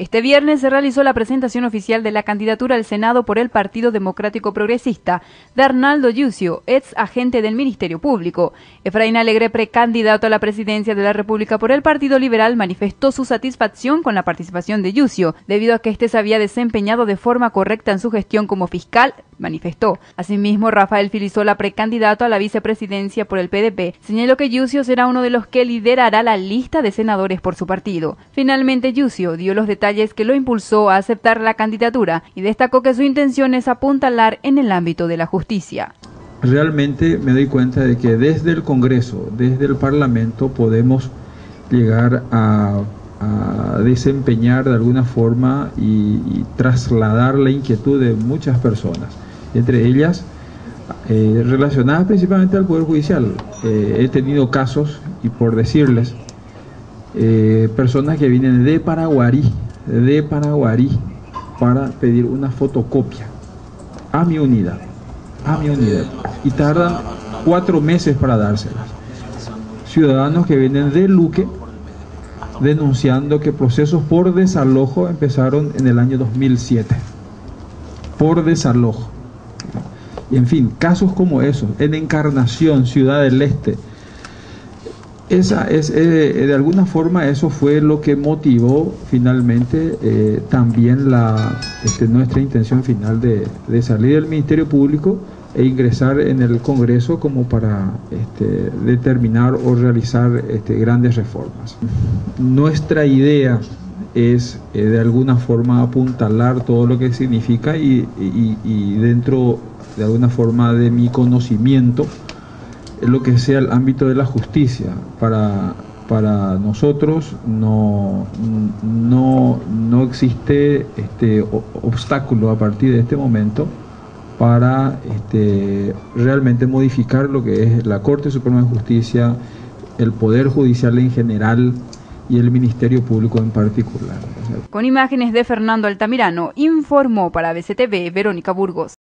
Este viernes se realizó la presentación oficial de la candidatura al Senado por el Partido Democrático Progresista de Arnaldo Yucio, ex agente del Ministerio Público. Efraín Alegre, precandidato a la presidencia de la República por el Partido Liberal, manifestó su satisfacción con la participación de Yucio, debido a que éste se había desempeñado de forma correcta en su gestión como fiscal, manifestó. Asimismo, Rafael Filisola, precandidato a la vicepresidencia por el PDP, señaló que Yucio será uno de los que liderará la lista de senadores por su partido. Finalmente, Yucio dio los detalles que lo impulsó a aceptar la candidatura y destacó que su intención es apuntalar en el ámbito de la justicia. Realmente me doy cuenta de que desde el Congreso, desde el Parlamento, podemos llegar a desempeñar de alguna forma y trasladar la inquietud de muchas personas, entre ellas relacionadas principalmente al Poder Judicial. He tenido casos, y por decirles, personas que vienen de Paraguarí para pedir una fotocopia a mi unidad, y tardan 4 meses para dárselas. Ciudadanos que vienen de Luque denunciando que procesos por desalojo empezaron en el año 2007, por desalojo. Y en fin, casos como esos, en Encarnación, Ciudad del Este. De alguna forma eso fue lo que motivó finalmente también nuestra intención final de salir del Ministerio Público e ingresar en el Congreso como para determinar o realizar grandes reformas. Nuestra idea es de alguna forma apuntalar todo lo que significa y dentro de alguna forma de mi conocimiento lo que sea el ámbito de la justicia. Para nosotros no existe obstáculo a partir de este momento para realmente modificar lo que es la Corte Suprema de Justicia, el Poder Judicial en general y el Ministerio Público en particular. Con imágenes de Fernando Altamirano, informó para BCTV Verónica Burgos.